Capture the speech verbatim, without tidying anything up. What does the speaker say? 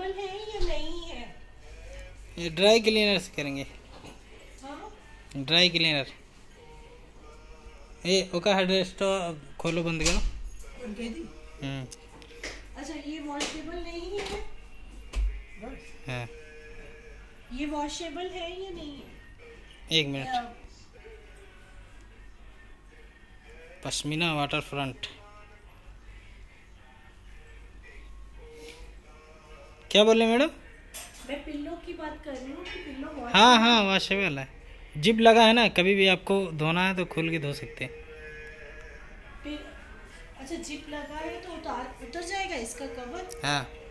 Washable है या नहीं है? ये ड्राई क्लीनर से करेंगे। हाँ? Dry cleaner. ए ओका हेडरेस्ट खोलो, बंद करो। हम्म अच्छा, ये वॉशेबल नहीं है? हाँ, ये वॉशेबल है या नहीं है? एक मिनट। Pashmina water front. क्या बोले मैडम? मैं पिल्लो की बात कर रही हूँ कि पिल्लो वॉशेबल। हाँ हाँ, वॉशेबल है। जिप लगा है ना, कभी भी आपको धोना है तो खोल के धो सकते हैं। फिर अच्छा, जिप लगा है तो उतार उतर जाएगा इसका कवर? हाँ।